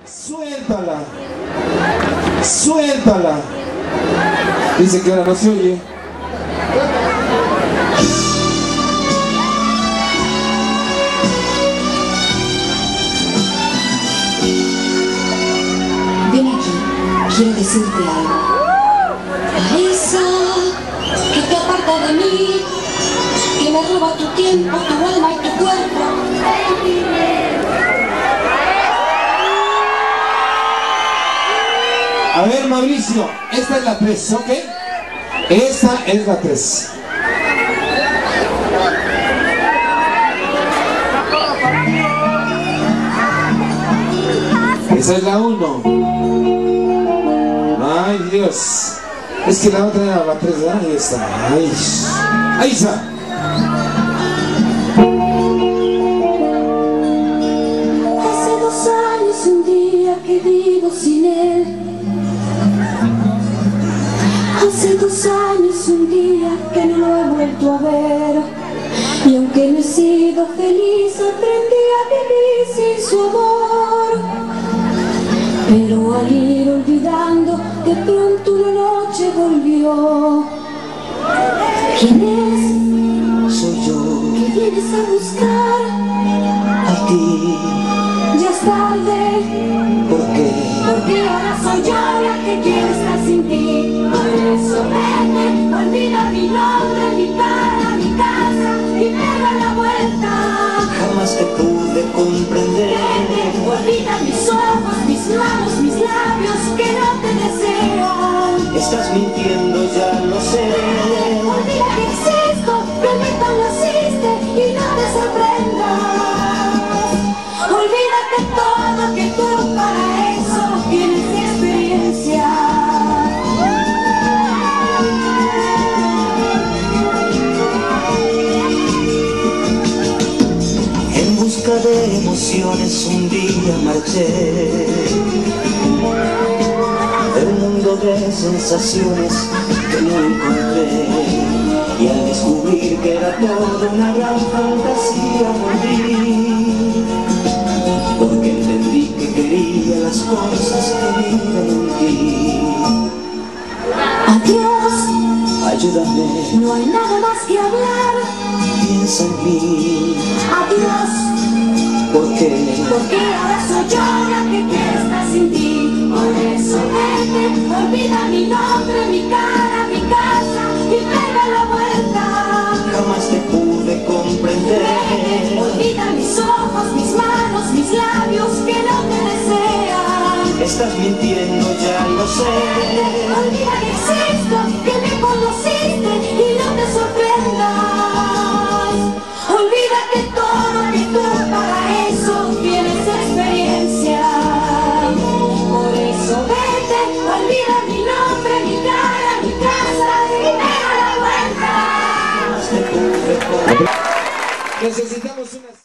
Suéltala. Suéltala. Dice que ahora no se oye. Ven aquí, quiero decirte algo. A esa que te aparta de mí, que me roba tu tiempo, tu alma y tu cuerpo. A ver, Mauricio, esta es la 3, ¿ok? Esta es la 3. Esa es la 1. Ay, Dios. Es que la otra era la 3, ¿verdad? Ahí está. Ay. Ahí está. Hace 2 años un día que vivo sin él. Hace 2 años un día que no lo he vuelto a ver. Y aunque no he sido feliz, aprendí a vivir sin su amor. Pero al ir olvidando, de pronto una noche volvió. ¿Quién es? Soy yo, ¿Qué vienes a buscar? a ti. Ya es tarde, ¿Por qué? porque ahora soy yo la que quiere estar sin ti. Por eso vete, olvida mi nombre, mi cara, mi casa y pega la vuelta. Jamás te pude comprender. Vete, olvida mis ojos, mis manos, mis labios que no te desean. Estás mintiendo, ya lo sé. Olvida que existo, que me conociste y no te sorprendas. Olvídate todo, que tú para eso tienes experiencia. En busca de emociones un día marché del mundo de sensaciones que no encontré. Y al descubrir que era todo una gran fantasía volví, porque entendí que quería las cosas que viven en ti. Adiós, Ayúdame, no hay nada más que hablar. piensa en mí. Adiós, ¿Por qué? porque ahora soy yo la que quiere estar sin ti. Por eso vete, olvida mi nombre, mi cara, mi casa y pega la vuelta. Jamás te pude comprender. Vete, olvida mis ojos, mis manos, mis labios que no te desean. Estás mintiendo, ya lo sé. Vete, olvida que existo, que me conociste y no te sorprendas. Olvídate todo, que tú para eso tienes experiencia. Por eso vete, olvida mi nombre, mi cara, mi casa y pega la vuelta. Jamás te pude comprender. Necesitamos una...